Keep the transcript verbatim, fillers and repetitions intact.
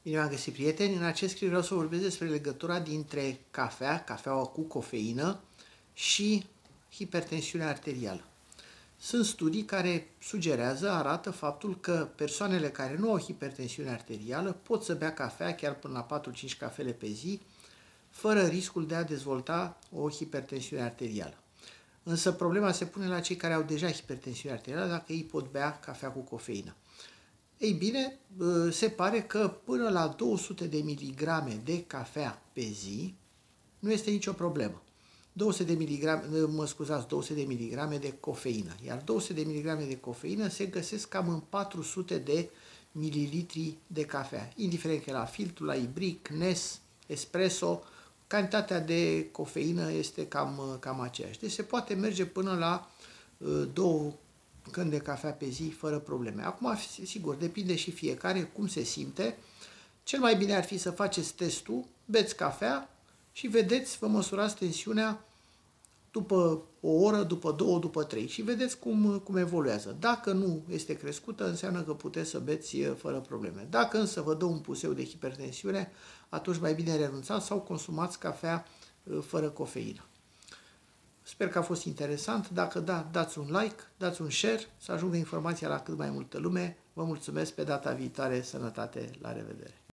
Bine v-am găsit, prieteni! În acest clip vreau să vorbesc despre legătura dintre cafea, cafeaua cu cofeină și hipertensiunea arterială. Sunt studii care sugerează, arată faptul că persoanele care nu au hipertensiune arterială pot să bea cafea chiar până la patru-cinci cafele pe zi, fără riscul de a dezvolta o hipertensiune arterială. Însă problema se pune la cei care au deja hipertensiune arterială, dacă ei pot bea cafea cu cofeină. Ei bine, se pare că până la două sute de miligrame de cafea pe zi nu este nicio problemă. două sute de miligrame, mă scuzați, două sute de miligrame de cofeină. Iar două sute de miligrame de cofeină se găsesc cam în patru sute de mililitri de cafea. Indiferent că e la filtru, la ibric, Nes, espresso, cantitatea de cofeină este cam, cam aceeași. Deci se poate merge până la două când de cafea pe zi, fără probleme. Acum, sigur, depinde și fiecare cum se simte. Cel mai bine ar fi să faceți testul, beți cafea și vedeți, vă măsurați tensiunea după o oră, după două, după trei și vedeți cum, cum evoluează. Dacă nu este crescută, înseamnă că puteți să beți fără probleme. Dacă însă vă dă un puseu de hipertensiune, atunci mai bine renunțați sau consumați cafea fără cofeină. Sper că a fost interesant. Dacă da, dați un like, dați un share, să ajungă informația la cât mai multă lume. Vă mulțumesc, pe data viitoare, sănătate, la revedere!